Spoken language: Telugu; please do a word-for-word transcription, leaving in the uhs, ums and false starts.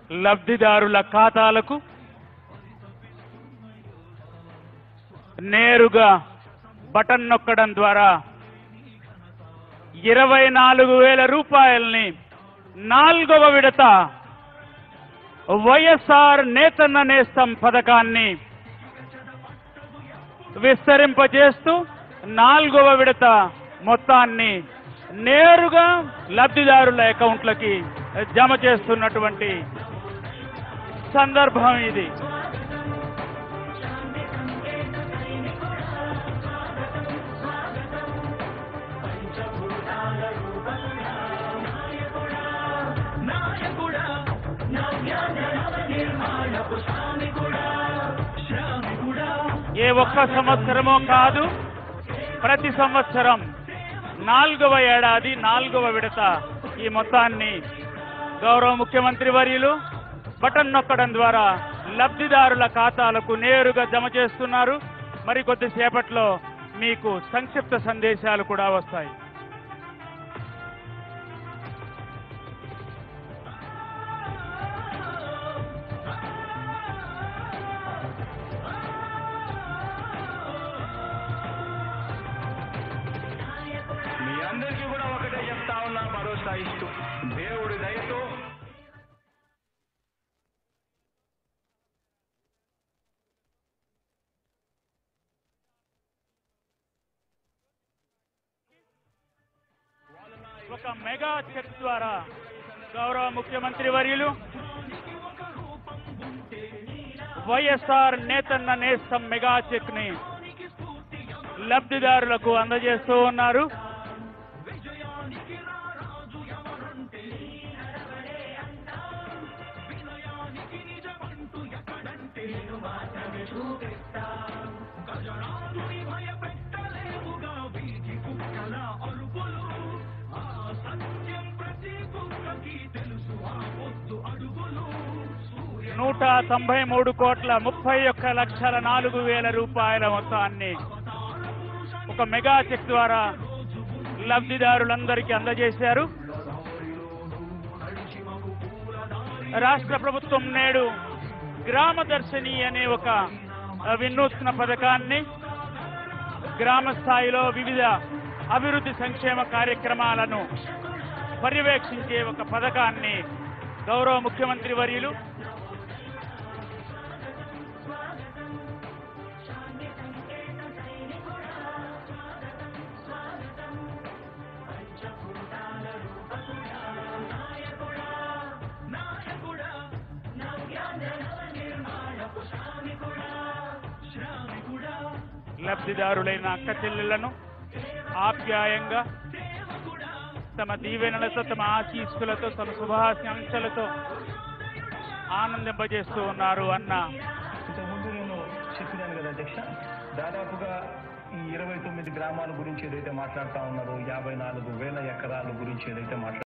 లబ్ధిదారుల ఖాతాలకు నేరుగా బటన్ నొక్కడం ద్వారా ఇరవై నాలుగు వేల రూపాయల్ని నాలుగవ విడత వైఎస్ఆర్ నేతన్న నేస్తం పథకాన్ని విస్తరింపజేస్తూ నాలుగవ విడత మొత్తాన్ని నేరుగా లబ్ధిదారుల అకౌంట్లకి జమ చేస్తున్నటువంటి సందర్భం ఇది. ఏ ఒక్క సంవత్సరమో కాదు, ప్రతి సంవత్సరం నాలుగవ ఏడాది నాలుగవ విడత ఈ మొత్తాన్ని గౌరవ ముఖ్యమంత్రి వర్యులు బటన్ నొక్కడం ద్వారా లబ్ధిదారుల ఖాతాలకు నేరుగా జమ చేస్తున్నారు. మరి కొద్దిసేపట్లో మీకు సంక్షిప్త సందేశాలు కూడా వస్తాయి. అందరికీ కూడా ఒకటే చెప్తా ఉన్నా, భరోసా ఇస్తూ దేవుడి దయతో ఒక మెగా చెక్ ద్వారా గౌరవ ముఖ్యమంత్రి వర్యులు వైఎస్ఆర్ నేతన్న నేస్తం మెగా చెక్ ని లబ్ధిదారులకు అందజేస్తూ ఉన్నారు. నూట తొంభై మూడు కోట్ల ముప్పై ఒక్క లక్షల నాలుగు వేల రూపాయల మొత్తాన్ని ఒక మెగా చెక్ ద్వారా లబ్ధిదారులందరికీ అందజేశారు. రాష్ట్ర ప్రభుత్వం నేడు గ్రామ దర్శిని అనే ఒక వినూత్న పథకాన్ని, గ్రామ స్థాయిలో వివిధ అభివృద్ధి సంక్షేమ కార్యక్రమాలను పర్యవేక్షించే ఒక పథకాన్ని గౌరవ ముఖ్యమంత్రి వర్యులు లబ్ధిదారులైన అక్క చెల్లెళ్లను ఆప్యాయంగా తమ దీవెనలతో, తమ ఆశీస్సులతో, తమ శుభాకాంక్షలతో ఆనందింపజేస్తూ ఉన్నారు అన్న. ఇంతకుముందు నేను చెప్పినాను కదా అధ్యక్ష, దాదాపుగా ఈ ఇరవై తొమ్మిది గ్రామాల గురించి ఏదైతే మాట్లాడుతా ఉన్నారో, యాభై నాలుగు వేల ఎకరాల గురించి ఏదైతే మాట్లాడుతున్నారు